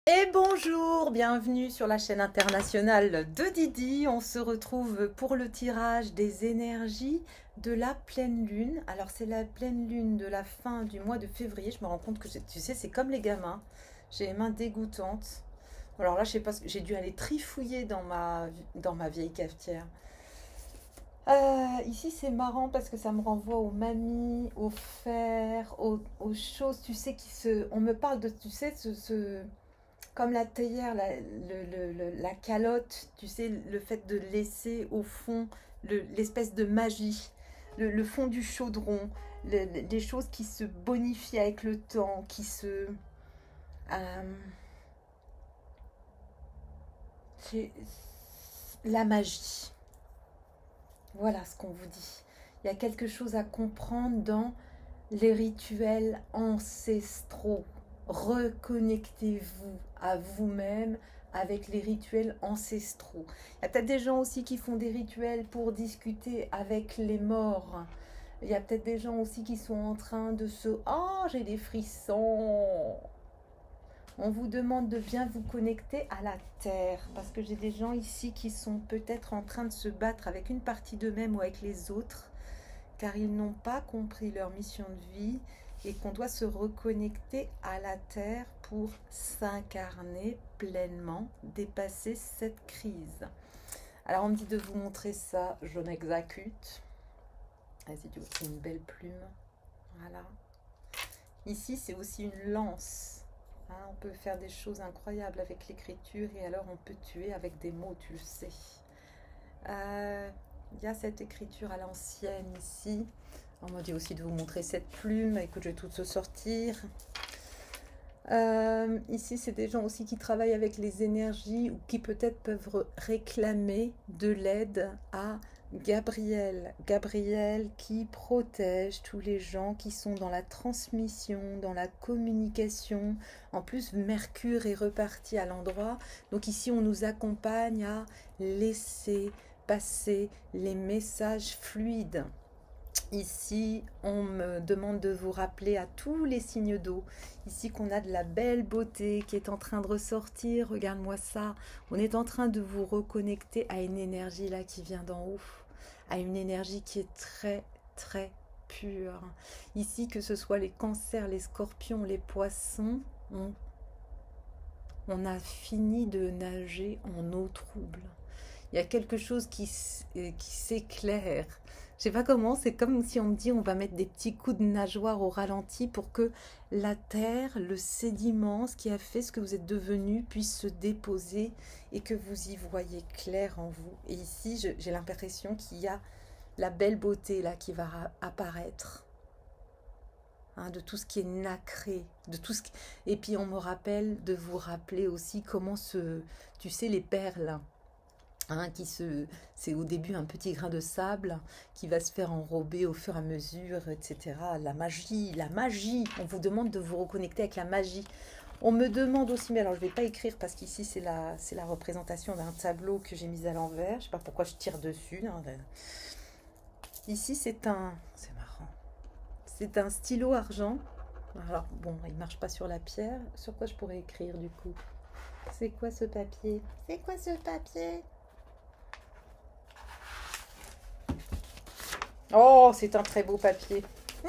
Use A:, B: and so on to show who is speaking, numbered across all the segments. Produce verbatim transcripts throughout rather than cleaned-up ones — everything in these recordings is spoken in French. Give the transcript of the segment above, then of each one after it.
A: Et bonjour, bienvenue sur la chaîne internationale de Didi. On se retrouve pour le tirage des énergies de la pleine lune. Alors c'est la pleine lune de la fin du mois de février. Je me rends compte que tu sais, c'est comme les gamins. J'ai les mains dégoûtantes. Alors là, je sais pas, j'ai dû aller trifouiller dans ma, dans ma vieille cafetière. Euh, ici, c'est marrant parce que ça me renvoie aux mamies, aux fers, aux, aux choses, tu sais, qui se... On me parle de, tu sais, ce, ce- comme la théière, la, le- le- le- la calotte, tu sais, le fait de laisser au fond le- l'espèce de magie, le, le fond du chaudron, le- le- des choses qui se bonifient avec le temps, qui se... euh, c'est la magie. Voilà ce qu'on vous dit. Il y a quelque chose à comprendre dans les rituels ancestraux. Reconnectez-vous à vous-même avec les rituels ancestraux. Il y a peut-être des gens aussi qui font des rituels pour discuter avec les morts. Il y a peut-être des gens aussi qui sont en train de se... Oh, j'ai des frissons. On vous demande de bien vous connecter à la terre, parce que j'ai des gens ici qui sont peut-être en train de se battre avec une partie d'eux-mêmes ou avec les autres, car ils n'ont pas compris leur mission de vie et qu'on doit se reconnecter à la terre pour s'incarner pleinement, dépasser cette crise. Alors on me dit de vous montrer ça, je m'exécute. Vas-y, c'est une belle plume. Voilà. Ici, c'est aussi une lance. Hein, on peut faire des choses incroyables avec l'écriture et alors on peut tuer avec des mots, tu le sais. Euh, Il y a cette écriture à l'ancienne ici. On m'a dit aussi de vous montrer cette plume. Écoute, je vais tout se sortir. Euh, ici, c'est des gens aussi qui travaillent avec les énergies ou qui peut-être peuvent réclamer de l'aide à Gabriel. Gabriel qui protège tous les gens qui sont dans la transmission, dans la communication. En plus, Mercure est reparti à l'endroit. Donc ici, on nous accompagne à laisser passer les messages fluides. Ici, on me demande de vous rappeler à tous les signes d'eau, ici qu'on a de la belle beauté qui est en train de ressortir, regarde-moi ça, on est en train de vous reconnecter à une énergie là qui vient d'en haut, à une énergie qui est très très pure. Ici, que ce soit les cancers, les scorpions, les poissons, on, on a fini de nager en eau trouble. Il y a quelque chose qui, qui s'éclaire. Je sais pas comment, c'est comme si on me dit on va mettre des petits coups de nageoire au ralenti pour que la terre, le sédiment, ce qui a fait ce que vous êtes devenu, puisse se déposer et que vous y voyez clair en vous. Et ici, j'ai l'impression qu'il y a la belle beauté là qui va apparaître. Hein, de tout ce qui est nacré, de tout ce qui... Et puis on me rappelle de vous rappeler aussi comment se... Tu sais, les perles... Hein, qui se, c'est au début un petit grain de sable qui va se faire enrober au fur et à mesure, et cetera. La magie, la magie. On vous demande de vous reconnecter avec la magie. On me demande aussi, mais alors je ne vais pas écrire parce qu'ici c'est la, c'est la représentation d'un tableau que j'ai mis à l'envers. Je ne sais pas pourquoi je tire dessus. Hein. Ici c'est un, c'est marrant. C'est un stylo argent. Alors bon, il ne marche pas sur la pierre. Sur quoi je pourrais écrire du coup? C'est quoi ce papier? C'est quoi ce papier? Oh, c'est un très beau papier.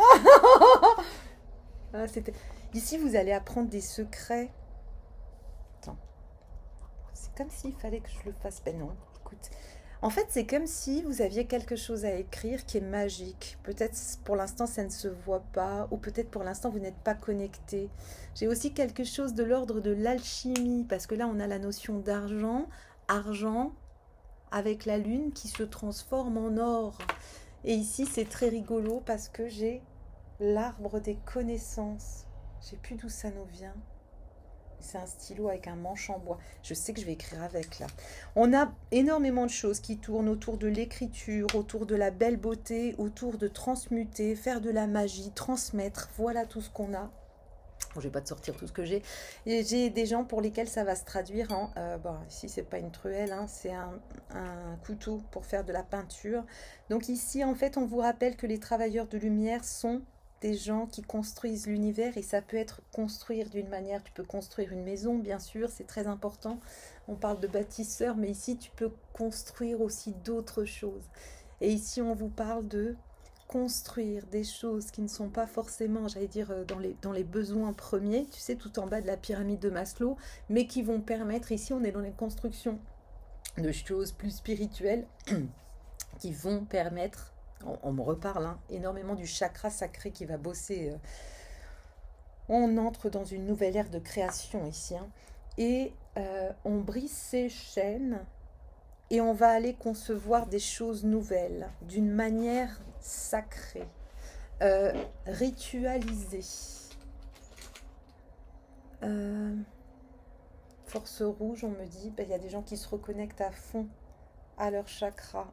A: Ah, c'était... Ici, vous allez apprendre des secrets. Attends. C'est comme s'il fallait que je le fasse. Ben non, écoute. En fait, c'est comme si vous aviez quelque chose à écrire qui est magique. Peut-être pour l'instant, ça ne se voit pas. Ou peut-être pour l'instant, vous n'êtes pas connecté. J'ai aussi quelque chose de l'ordre de l'alchimie. Parce que là, on a la notion d'argent. Argent avec la lune qui se transforme en or. Et ici, c'est très rigolo parce que j'ai l'arbre des connaissances. Je sais plus d'où ça nous vient. C'est un stylo avec un manche en bois. Je sais que je vais écrire avec là. On a énormément de choses qui tournent autour de l'écriture, autour de la belle beauté, autour de transmuter, faire de la magie, transmettre. Voilà tout ce qu'on a. Bon, je vais pas te sortir tout ce que j'ai. Et j'ai des gens pour lesquels ça va se traduire en... Euh, bon, ici, c'est pas une truelle, hein, c'est un, un couteau pour faire de la peinture. Donc ici, en fait, on vous rappelle que les travailleurs de lumière sont des gens qui construisent l'univers, et ça peut être construire d'une manière, tu peux construire une maison, bien sûr, c'est très important. On parle de bâtisseur, mais ici, tu peux construire aussi d'autres choses. Et ici, on vous parle de construire des choses qui ne sont pas forcément, j'allais dire, dans les, dans les besoins premiers, tu sais, tout en bas de la pyramide de Maslow, mais qui vont permettre, ici, on est dans les constructions de choses plus spirituelles, qui vont permettre, on, on me reparle hein, énormément du chakra sacré qui va bosser. Euh, on entre dans une nouvelle ère de création ici, hein, et euh, on brise ces chaînes, et on va aller concevoir des choses nouvelles, d'une manière sacrée, euh, ritualisée. Euh, force rouge, on me dit, ben, y a des gens qui se reconnectent à fond à leur chakra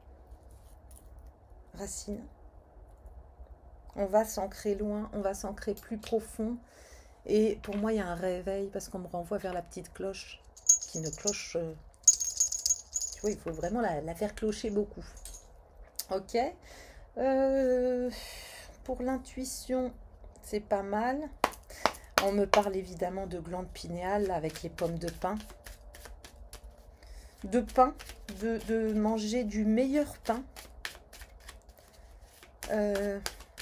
A: racine. On va s'ancrer loin, on va s'ancrer plus profond. Et pour moi, il y a un réveil parce qu'on me renvoie vers la petite cloche qui ne cloche. Euh, tu vois, il faut vraiment la, la faire clocher beaucoup. Ok. Euh, pour l'intuition, c'est pas mal. On me parle évidemment de glande pinéale avec les pommes de pin. De pain, de, de manger du meilleur pain. Euh,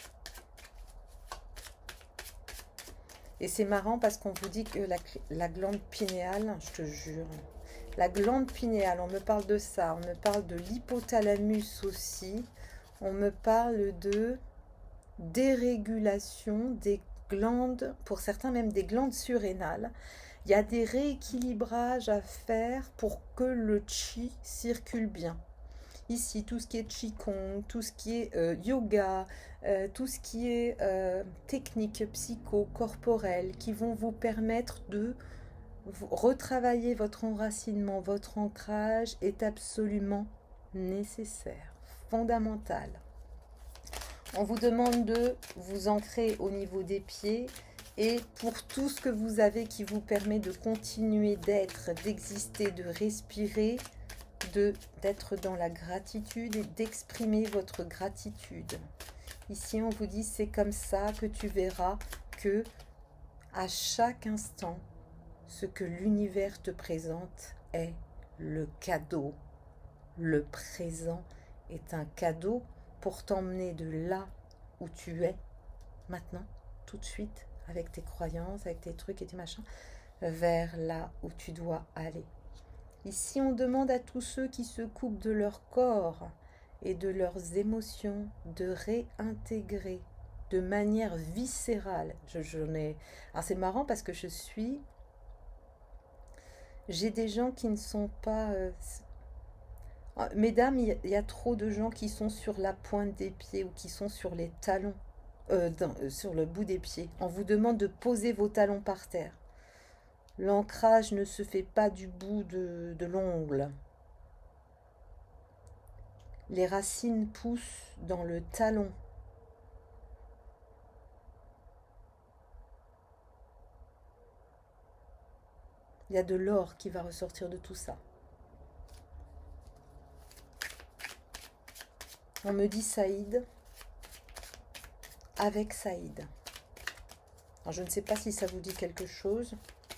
A: et c'est marrant parce qu'on vous dit que la, la glande pinéale, je te jure, la glande pinéale, on me parle de ça, on me parle de l'hypothalamus aussi, on me parle de dérégulation des glandes, pour certains même des glandes surrénales. Il y a des rééquilibrages à faire pour que le chi circule bien. Ici, tout ce qui est Qigong, tout ce qui est euh, yoga, euh, tout ce qui est euh, technique psycho-corporelle qui vont vous permettre de vous retravailler votre enracinement, votre ancrage est absolument nécessaire, fondamental. On vous demande de vous ancrer au niveau des pieds et pour tout ce que vous avez qui vous permet de continuer d'être, d'exister, de respirer, de d'être dans la gratitude et d'exprimer votre gratitude. Ici, on vous dit c'est comme ça que tu verras que à chaque instant, ce que l'univers te présente est le cadeau. Le présent est un cadeau pour t'emmener de là où tu es maintenant, tout de suite, avec tes croyances, avec tes trucs et tes machins, vers là où tu dois aller. Ici, on demande à tous ceux qui se coupent de leur corps et de leurs émotions de réintégrer de manière viscérale. Je, je n'ai... Alors c'est marrant parce que je suis... J'ai des gens qui ne sont pas... Euh... Mesdames, il y a trop de gens qui sont sur la pointe des pieds ou qui sont sur les talons, euh, dans, euh, sur le bout des pieds. On vous demande de poser vos talons par terre. L'ancrage ne se fait pas du bout de, de l'ongle. Les racines poussent dans le talon. Il y a de l'or qui va ressortir de tout ça. On me dit Saïd avec Saïd. Alors, je ne sais pas si ça vous dit quelque chose.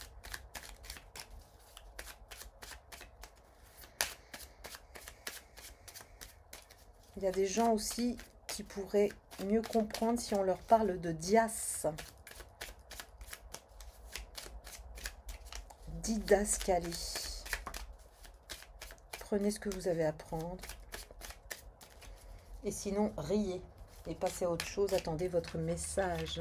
A: Il y a des gens aussi qui pourraient mieux comprendre si on leur parle de Dias. Didascalie. Prenez ce que vous avez à prendre. Et sinon, riez et passez à autre chose. Attendez votre message.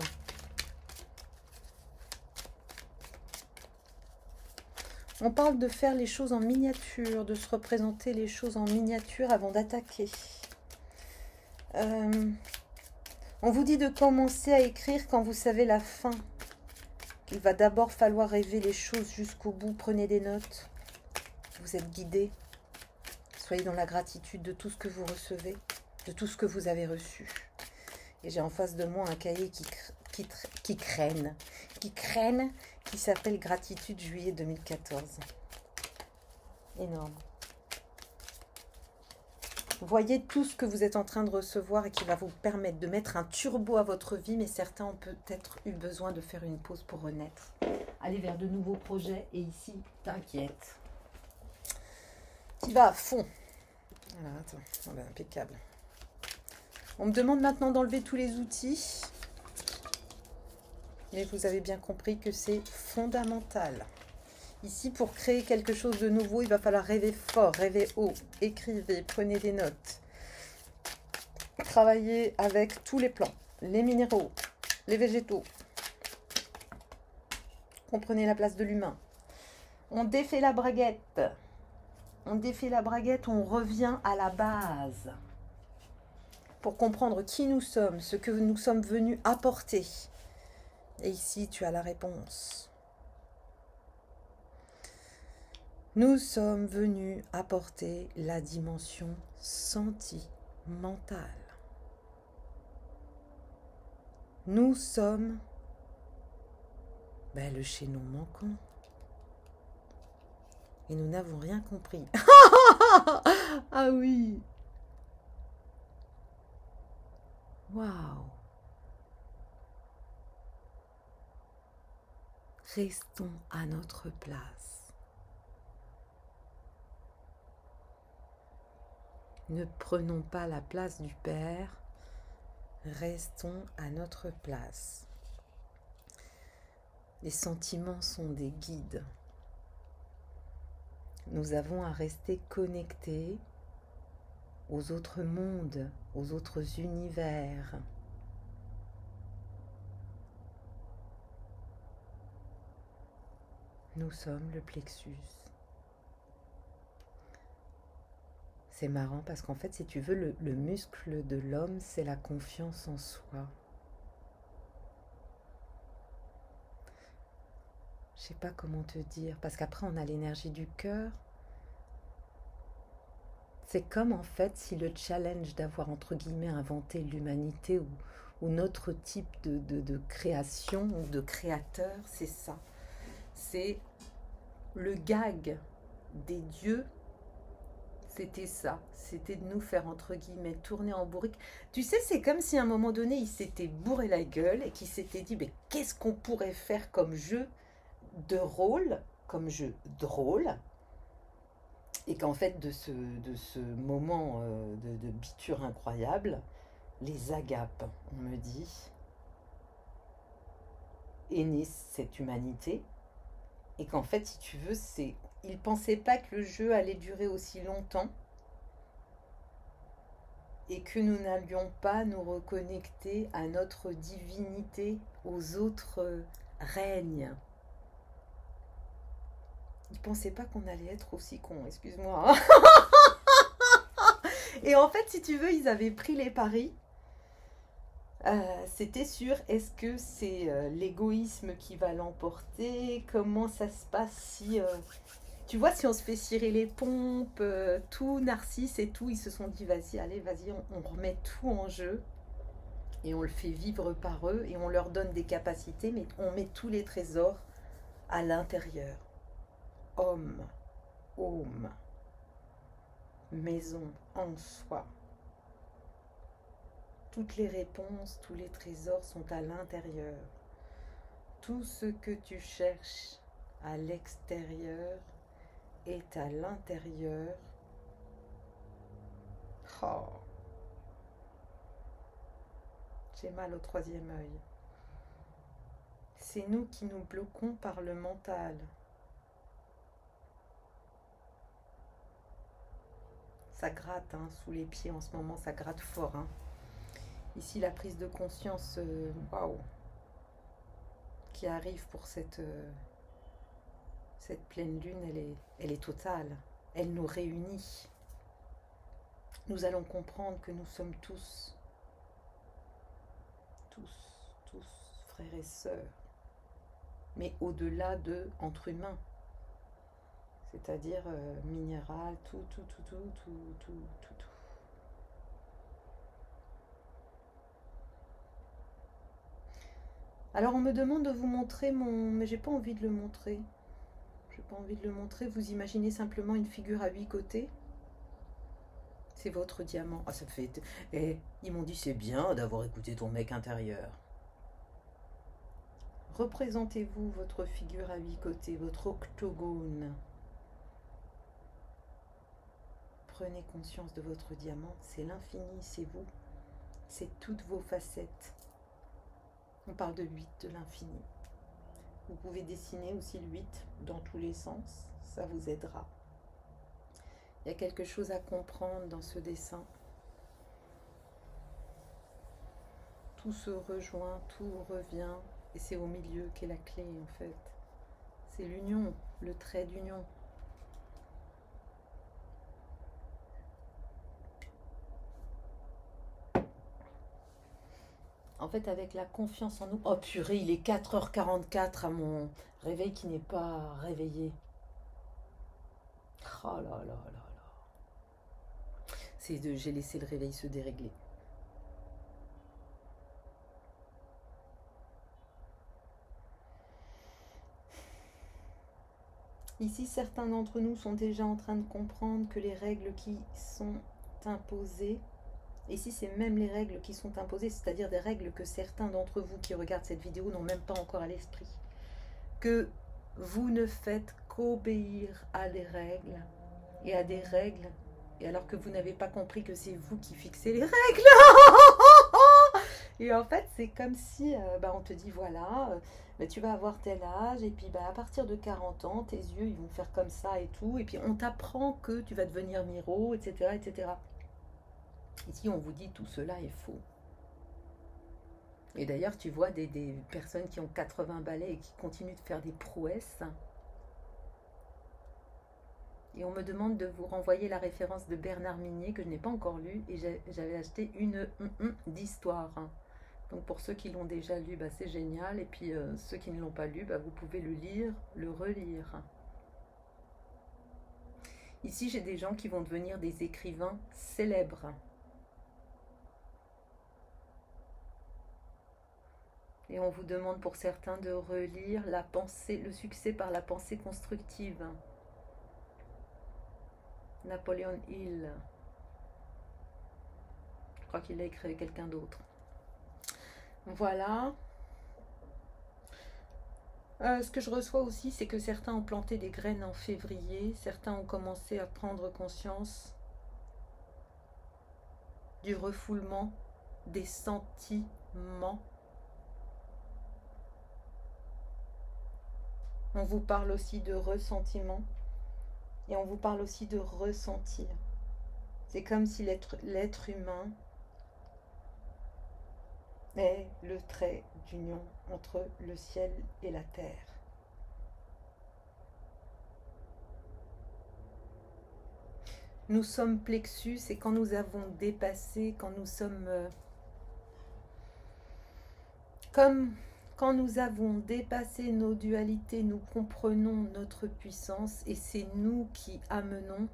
A: On parle de faire les choses en miniature, de se représenter les choses en miniature avant d'attaquer. Euh, on vous dit de commencer à écrire quand vous savez la fin. Qu'il va d'abord falloir rêver les choses jusqu'au bout. Prenez des notes. Vous êtes guidés. Soyez dans la gratitude de tout ce que vous recevez, de tout ce que vous avez reçu. Et j'ai en face de moi un cahier qui, qui, qui craigne, qui craigne, qui s'appelle Gratitude juillet deux mille quatorze. Énorme. Voyez tout ce que vous êtes en train de recevoir et qui va vous permettre de mettre un turbo à votre vie, mais certains ont peut-être eu besoin de faire une pause pour renaître. Aller vers de nouveaux projets, et ici, t'inquiète. Tu vas à fond. Voilà, attends, voilà, impeccable. On me demande maintenant d'enlever tous les outils. Mais vous avez bien compris que c'est fondamental. Ici, pour créer quelque chose de nouveau, il va falloir rêver fort, rêver haut. Écrivez, prenez des notes. Travaillez avec tous les plants, les minéraux, les végétaux. Comprenez la place de l'humain. On défait la braguette. On défait la braguette, on revient à la base. Pour comprendre qui nous sommes, ce que nous sommes venus apporter. Et ici, tu as la réponse. Nous sommes venus apporter la dimension sentimentale. Nous sommes ben, le chaînon manquant. Et nous n'avons rien compris. Ah oui. Waouh. Restons à notre place. Ne prenons pas la place du Père. Restons à notre place. Les sentiments sont des guides. Nous avons à rester connectés aux autres mondes, aux autres univers. Nous sommes le plexus. C'est marrant parce qu'en fait, si tu veux, le, le muscle de l'homme, c'est la confiance en soi. Je sais pas comment te dire, parce qu'après, on a l'énergie du cœur. C'est comme en fait si le challenge d'avoir entre guillemets inventé l'humanité ou, ou notre type de, de, de création ou de créateur, c'est ça. C'est le gag des dieux. C'était ça, c'était de nous faire, entre guillemets, tourner en bourrique. Tu sais, c'est comme si à un moment donné, il s'était bourré la gueule et qu'il s'était dit, mais qu'est-ce qu'on pourrait faire comme jeu de rôle, comme jeu drôle, et qu'en fait, de ce, de ce moment euh, de, de biture incroyable, les agapes, on me dit, est née cette humanité, et qu'en fait, si tu veux, c'est... Ils ne pensaient pas que le jeu allait durer aussi longtemps et que nous n'allions pas nous reconnecter à notre divinité, aux autres règnes. Ils ne pensaient pas qu'on allait être aussi cons, excuse-moi. Hein. Et en fait, si tu veux, ils avaient pris les paris. Euh, c'était sûr, est-ce que c'est euh, l'égoïsme qui va l'emporter? Comment ça se passe si... Euh, Tu vois, si on se fait cirer les pompes, euh, tout, Narcisse et tout, ils se sont dit, vas-y, allez, vas-y, on, on remet tout en jeu et on le fait vivre par eux et on leur donne des capacités, mais on met tous les trésors à l'intérieur. Homme, home, maison, en soi. Toutes les réponses, tous les trésors sont à l'intérieur. Tout ce que tu cherches à l'extérieur est à l'intérieur. Oh. J'ai mal au troisième œil. C'est nous qui nous bloquons par le mental. Ça gratte hein, sous les pieds en ce moment, ça gratte fort. Hein. Ici, la prise de conscience, waouh, wow, qui arrive pour cette... Euh, Cette pleine lune, elle est, elle est totale. Elle nous réunit. Nous allons comprendre que nous sommes tous, tous, tous, frères et sœurs. Mais au-delà de entre humains. C'est-à-dire euh, minéral, tout, tout, tout, tout, tout, tout, tout, tout. Alors on me demande de vous montrer mon... Mais j'ai pas envie de le montrer. J'ai pas envie de le montrer. Vous imaginez simplement une figure à huit côtés. C'est votre diamant. Ah, ça me fait... Et ils m'ont dit, c'est bien d'avoir écouté ton mec intérieur. Représentez-vous votre figure à huit côtés, votre octogone. Prenez conscience de votre diamant, c'est l'infini, c'est vous. C'est toutes vos facettes. On parle de huit, de l'infini. Vous pouvez dessiner aussi le huit dans tous les sens, ça vous aidera. Il y a quelque chose à comprendre dans ce dessin. Tout se rejoint, tout revient, et c'est au milieu qu'est la clé en fait. C'est l'union, le trait d'union. En fait, avec la confiance en nous... Oh purée, il est quatre heures quarante-quatre à mon réveil qui n'est pas réveillé. Oh là là là là. C'est de... J'ai laissé le réveil se dérégler. Ici, certains d'entre nous sont déjà en train de comprendre que les règles qui sont imposées... Ici, c'est même les règles qui sont imposées, c'est-à-dire des règles que certains d'entre vous qui regardent cette vidéo n'ont même pas encore à l'esprit. Que vous ne faites qu'obéir à des règles et à des règles, et alors que vous n'avez pas compris que c'est vous qui fixez les règles. Et en fait, c'est comme si euh, bah, on te dit, voilà, euh, bah, tu vas avoir tel âge, et puis bah, à partir de quarante ans, tes yeux, ils vont faire comme ça et tout, et puis on t'apprend que tu vas devenir Miro, et cetera, et cetera. Ici, on vous dit tout cela est faux. Et d'ailleurs, tu vois des, des personnes qui ont quatre-vingts balais et qui continuent de faire des prouesses. Et on me demande de vous renvoyer la référence de Bernard Minier, que je n'ai pas encore lu, et j'avais acheté une hum, hum, d'histoire. Donc pour ceux qui l'ont déjà lu, bah, c'est génial. Et puis euh, ceux qui ne l'ont pas lu, bah, vous pouvez le lire, le relire. Ici, j'ai des gens qui vont devenir des écrivains célèbres. Et on vous demande pour certains de relire la pensée, le succès par la pensée constructive. Napoléon Hill. Je crois qu'il l'a écrit avec quelqu'un d'autre. Voilà. Euh, ce que je reçois aussi, c'est que certains ont planté des graines en février. Certains ont commencé à prendre conscience du refoulement des sentiments. On vous parle aussi de ressentiment et on vous parle aussi de ressentir. C'est comme si l'être l'être humain est le trait d'union entre le ciel et la terre. Nous sommes plexus et quand nous avons dépassé, quand nous sommes euh, comme quand nous avons dépassé nos dualités, nous comprenons notre puissance et c'est nous qui amenons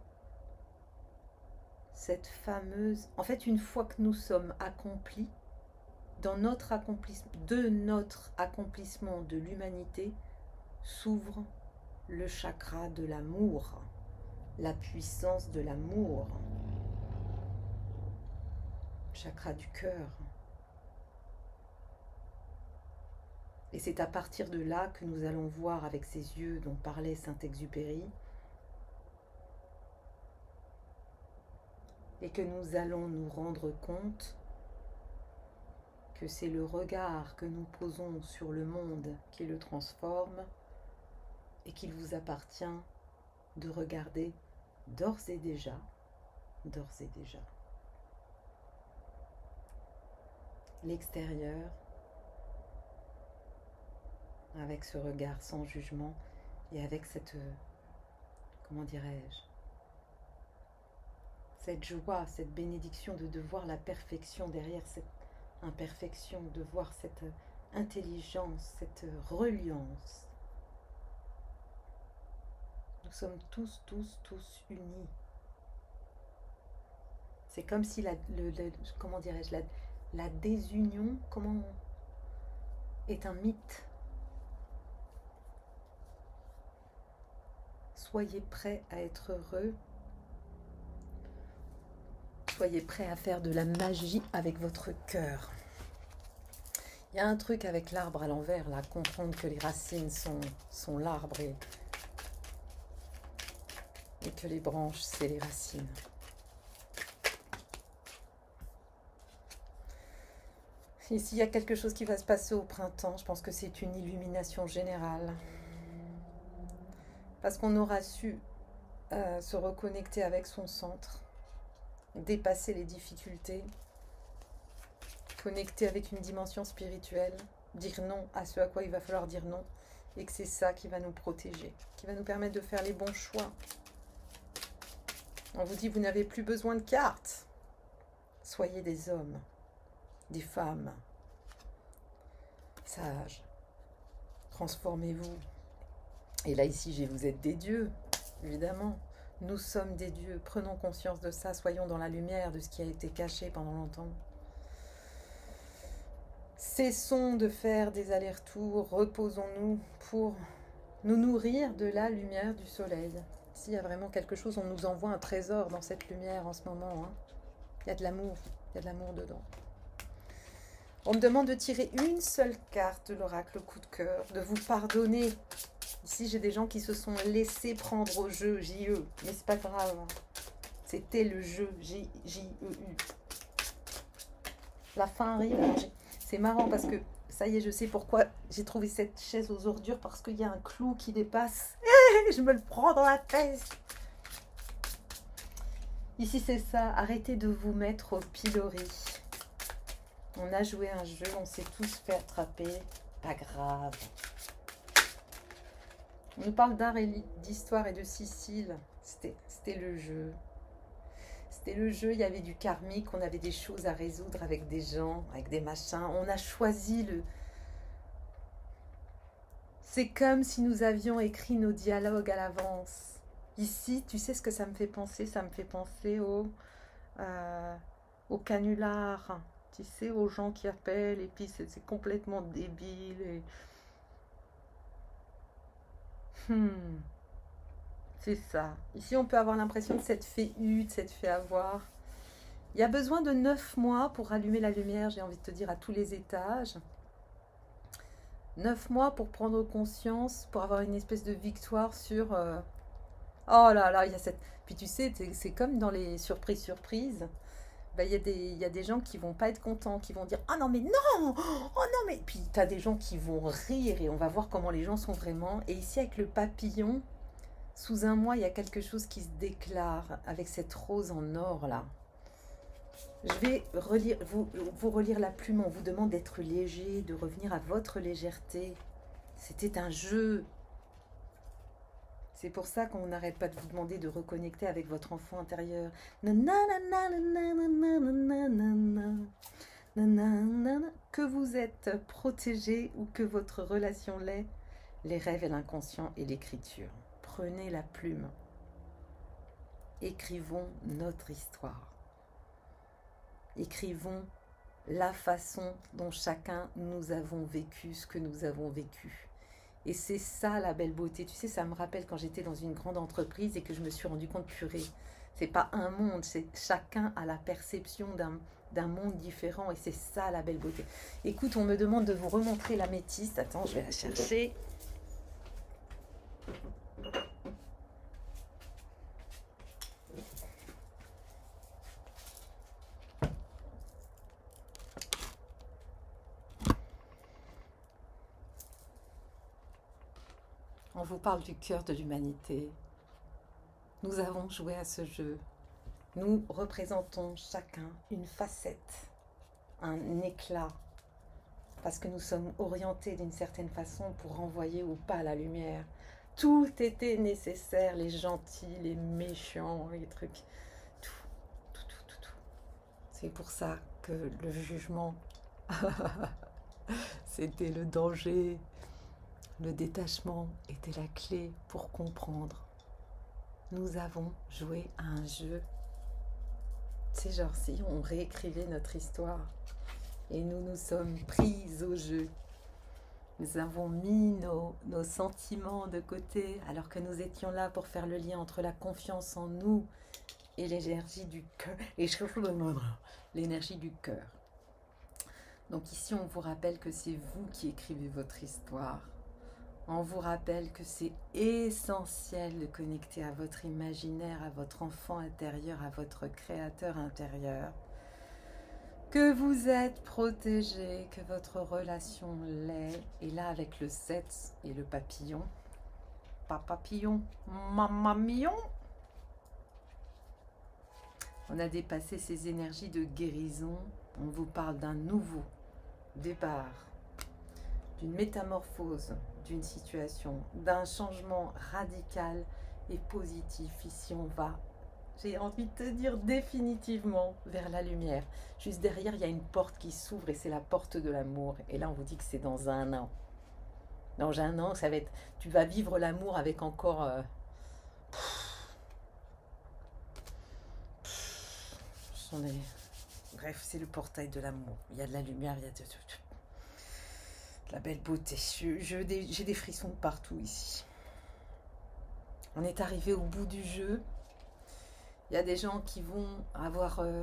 A: cette fameuse... En fait, une fois que nous sommes accomplis, dans notre accomplissement, de notre accomplissement de l'humanité, s'ouvre le chakra de l'amour, la puissance de l'amour, chakra du cœur. Et c'est à partir de là que nous allons voir avec ces yeux dont parlait Saint-Exupéry et que nous allons nous rendre compte que c'est le regard que nous posons sur le monde qui le transforme et qu'il vous appartient de regarder d'ores et déjà, d'ores et déjà, l'extérieur avec ce regard sans jugement et avec cette, comment dirais-je, cette joie, cette bénédiction de, de voir la perfection derrière cette imperfection, de voir cette intelligence, cette reliance. Nous sommes tous, tous, tous unis. C'est comme si la, le, le, comment dirais-je, la, la désunion, comment, est un mythe. Soyez prêts à être heureux. soyez prêts à faire de la magie avec votre cœur. Il y a un truc avec l'arbre à l'envers, là, comprendre que les racines sont, sont l'arbre et, et que les branches, c'est les racines. Ici, il y a quelque chose qui va se passer au printemps. Je pense que c'est une illumination générale. Parce qu'on aura su euh, se reconnecter avec son centre, dépasser les difficultés, connecter avec une dimension spirituelle, dire non à ce à quoi il va falloir dire non, et que c'est ça qui va nous protéger, qui va nous permettre de faire les bons choix. On vous dit, vous n'avez plus besoin de cartes. Soyez des hommes, des femmes, sages. Transformez-vous. Et là, ici, vous êtes des dieux, évidemment. Nous sommes des dieux. Prenons conscience de ça. Soyons dans la lumière de ce qui a été caché pendant longtemps. Cessons de faire des allers-retours. Reposons-nous pour nous nourrir de la lumière du soleil. S'il y a vraiment quelque chose, on nous envoie un trésor dans cette lumière en ce moment. Hein. Il y a de l'amour. Il y a de l'amour dedans. On me demande de tirer une seule carte de l'oracle coup de cœur, de vous pardonner. Ici, j'ai des gens qui se sont laissés prendre au jeu, J E, mais c'est pas grave. C'était le jeu, J E U. La fin arrive. C'est marrant parce que, ça y est, je sais pourquoi j'ai trouvé cette chaise aux ordures, parce qu'il y a un clou qui dépasse. Je me le prends dans la tête. Ici, c'est ça. Arrêtez de vous mettre au pilori. On a joué un jeu, on s'est tous fait attraper. Pas grave. On nous parle d'art et d'histoire et de Sicile. C'était le jeu. C'était le jeu, il y avait du karmique, on avait des choses à résoudre avec des gens, avec des machins. On a choisi le... C'est comme si nous avions écrit nos dialogues à l'avance. Ici, tu sais ce que ça me fait penser? Ça me fait penser au, euh, au canular. Tu sais, aux gens qui appellent et puis c'est complètement débile. Et... Hmm. C'est ça. Ici, on peut avoir l'impression de s'être fait eu, de s'être fait avoir. Il y a besoin de neuf mois pour allumer la lumière, j'ai envie de te dire, à tous les étages. Neuf mois pour prendre conscience, pour avoir une espèce de victoire sur... Euh... Oh là là, il y a cette... Puis tu sais, c'est comme dans les surprises surprises. Ben, il y a des, il y a des gens qui vont pas être contents, qui vont dire « Ah non, mais non! Oh non, mais... » Puis tu as des gens qui vont rire et on va voir comment les gens sont vraiment. Et ici, avec le papillon, sous un mois, il y a quelque chose qui se déclare avec cette rose en or, là. Je vais relire, vous, vous relire la plume. On vous demande d'être léger, de revenir à votre légèreté. C'était un jeu. C'est pour ça qu'on n'arrête pas de vous demander de reconnecter avec votre enfant intérieur. Que vous êtes protégé ou que votre relation l'est, les rêves et l'inconscient et l'écriture. Prenez la plume. Écrivons notre histoire. Écrivons la façon dont chacun nous avons vécu ce que nous avons vécu. Et c'est ça la belle beauté. Tu sais, ça me rappelle quand j'étais dans une grande entreprise et que je me suis rendu compte, purée, c'est pas un monde, c'est chacun a la perception d'un d'un monde différent et c'est ça la belle beauté. Écoute, on me demande de vous remontrer l'améthyste. Attends, je vais la chercher. On vous parle du cœur de l'humanité. Nous avons joué à ce jeu. Nous représentons chacun une facette, un éclat, parce que nous sommes orientés d'une certaine façon pour renvoyer ou pas la lumière. Tout était nécessaire, les gentils, les méchants, les trucs, tout, tout, tout, tout, tout. C'est pour ça que le jugement, c'était le danger. Le détachement était la clé pour comprendre. Nous avons joué à un jeu. C'est genre si on réécrivait notre histoire. Et nous nous sommes prises au jeu. Nous avons mis nos, nos sentiments de côté alors que nous étions là pour faire le lien entre la confiance en nous et l'énergie du cœur. L'énergie du cœur. Donc ici, on vous rappelle que c'est vous qui écrivez votre histoire. On vous rappelle que c'est essentiel de connecter à votre imaginaire, à votre enfant intérieur, à votre créateur intérieur. Que vous êtes protégé, que votre relation l'est. Et là, avec le sept et le papillon, papa papillon, maman mignon, on a dépassé ces énergies de guérison. On vous parle d'un nouveau départ, d'une métamorphose, d'une situation, d'un changement radical et positif. Ici, on va, j'ai envie de te dire définitivement, vers la lumière. Juste derrière, il y a une porte qui s'ouvre et c'est la porte de l'amour. Et là, on vous dit que c'est dans un an. Dans un an, ça va être, tu vas vivre l'amour avec encore... Euh, on est, bref, c'est le portail de l'amour. Il y a de la lumière, il y a de, de, de la belle beauté. Je, je, j'ai des frissons de partout ici. On est arrivé au bout du jeu. Il y a des gens qui vont avoir euh,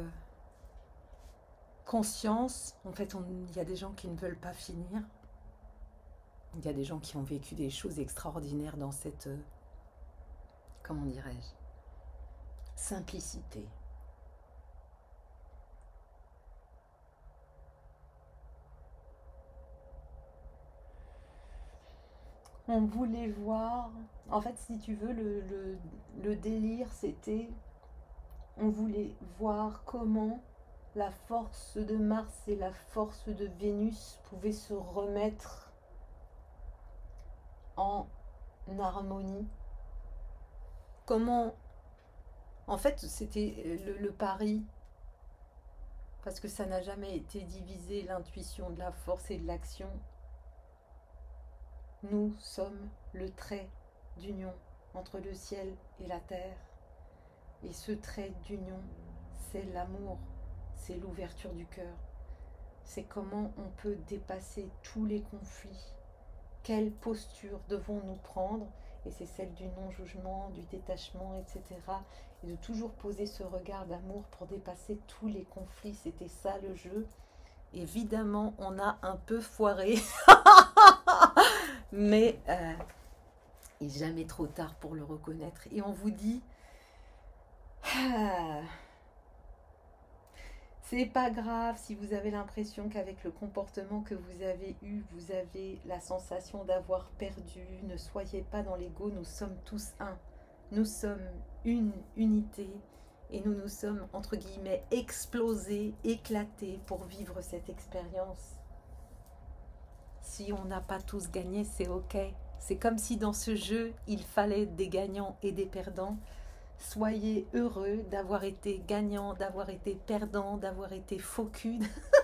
A: conscience. En fait, on, il y a des gens qui ne veulent pas finir. Il y a des gens qui ont vécu des choses extraordinaires dans cette, euh, comment dirais-je, simplicité. On voulait voir, en fait, si tu veux, le, le, le délire, c'était, on voulait voir comment la force de Mars et la force de Vénus pouvaient se remettre en harmonie. Comment, en fait, c'était le, le pari, parce que ça n'a jamais été divisé, l'intuition de la force et de l'action. Nous sommes le trait d'union entre le ciel et la terre. Et ce trait d'union, c'est l'amour, c'est l'ouverture du cœur. C'est comment on peut dépasser tous les conflits. Quelle posture devons-nous prendre? Et c'est celle du non-jugement, du détachement, et cetera. Et de toujours poser ce regard d'amour pour dépasser tous les conflits. C'était ça le jeu. Évidemment, on a un peu foiré. Mais euh, il n'est jamais trop tard pour le reconnaître. Et on vous dit, ah, c'est pas grave si vous avez l'impression qu'avec le comportement que vous avez eu, vous avez la sensation d'avoir perdu. Ne soyez pas dans l'ego, nous sommes tous un. Nous sommes une unité et nous nous sommes, entre guillemets, explosés, éclatés pour vivre cette expérience. Si on n'a pas tous gagné, c'est ok. C'est comme si dans ce jeu, il fallait des gagnants et des perdants. Soyez heureux d'avoir été gagnant, d'avoir été perdant, d'avoir été faux cul.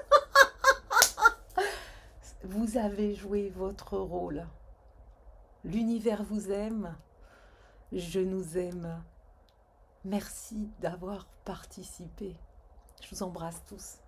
A: Vous avez joué votre rôle. L'univers vous aime. Je nous aime. Merci d'avoir participé. Je vous embrasse tous.